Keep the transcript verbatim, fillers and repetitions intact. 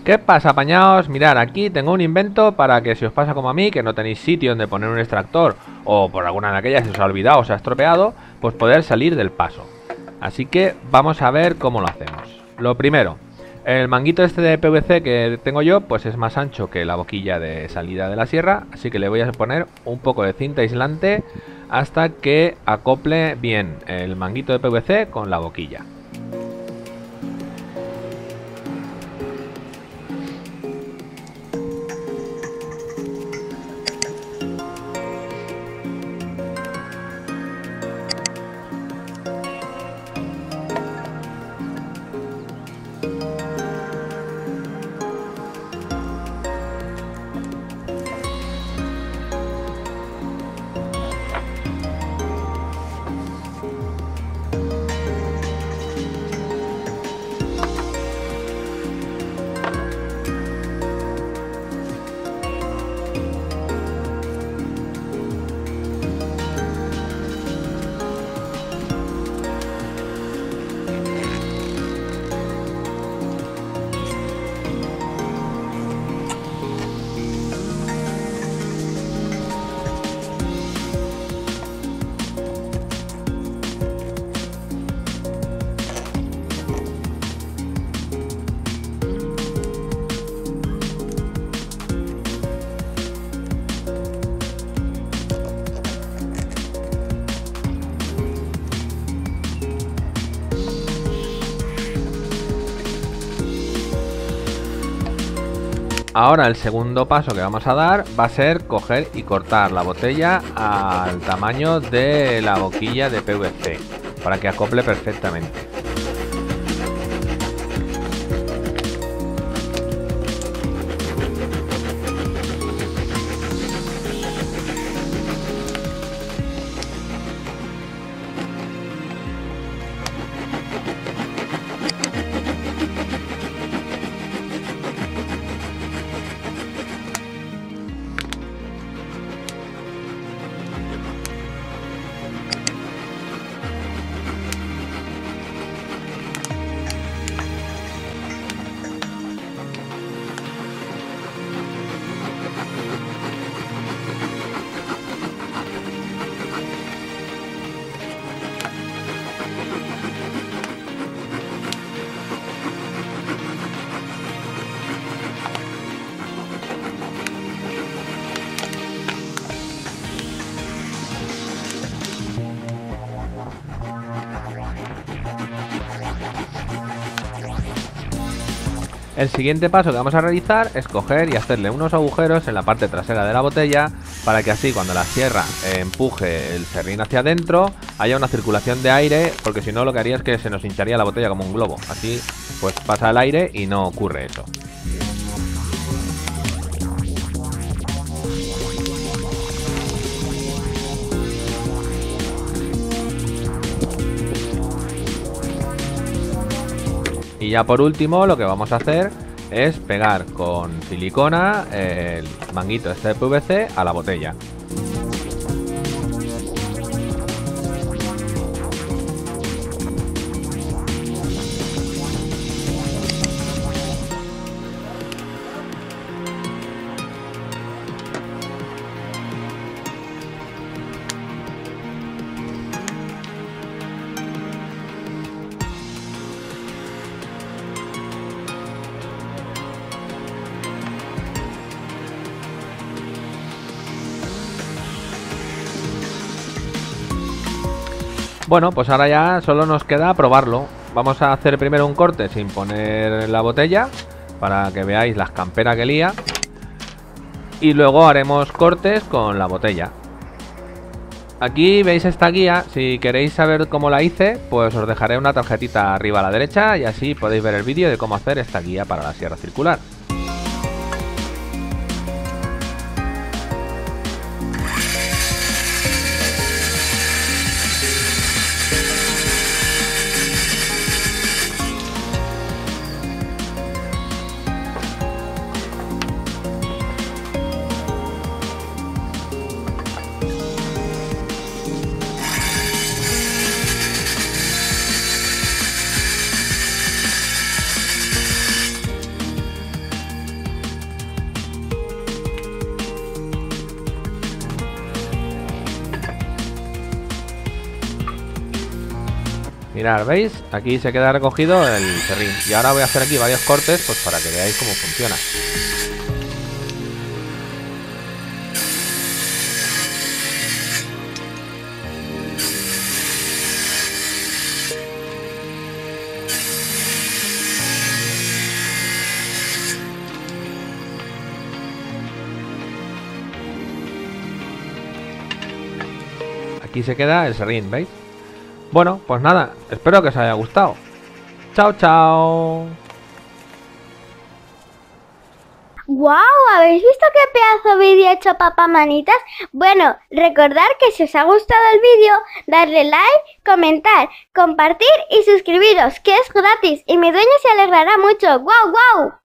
¿Qué pasa, apañaos? Mirad, aquí tengo un invento para que si os pasa como a mí, que no tenéis sitio donde poner un extractor, o por alguna de aquellas se os ha olvidado o se ha estropeado, pues poder salir del paso. Así que vamos a ver cómo lo hacemos. Lo primero, el manguito este de P V C que tengo yo, pues es más ancho que la boquilla de salida de la sierra, así que le voy a poner un poco de cinta aislante hasta que acople bien el manguito de P V C con la boquilla. Ahora el segundo paso que vamos a dar va a ser coger y cortar la botella al tamaño de la boquilla de P V C para que acople perfectamente. El siguiente paso que vamos a realizar es coger y hacerle unos agujeros en la parte trasera de la botella para que así cuando la sierra eh, empuje el serrín hacia adentro haya una circulación de aire, porque si no lo que haría es que se nos hincharía la botella como un globo. Así pues pasa el aire y no ocurre eso. Y ya por último lo que vamos a hacer es pegar con silicona el manguito este de P V C a la botella. Bueno, pues ahora ya solo nos queda probarlo. Vamos a hacer primero un corte sin poner la botella para que veáis las camperas que lía. Y luego haremos cortes con la botella. Aquí veis esta guía. Si queréis saber cómo la hice, pues os dejaré una tarjetita arriba a la derecha y así podéis ver el vídeo de cómo hacer esta guía para la sierra circular. Mirad, ¿veis? Aquí se queda recogido el serrín. Y ahora voy a hacer aquí varios cortes, pues para que veáis cómo funciona. Aquí se queda el serrín, ¿veis? Bueno, pues nada, espero que os haya gustado. Chao, chao. ¡Guau! ¿Habéis visto qué pedazo de vídeo ha hecho Papá Manitas? Bueno, recordad que si os ha gustado el vídeo, darle like, comentar, compartir y suscribiros, que es gratis y mi dueño se alegrará mucho. ¡Guau, guau!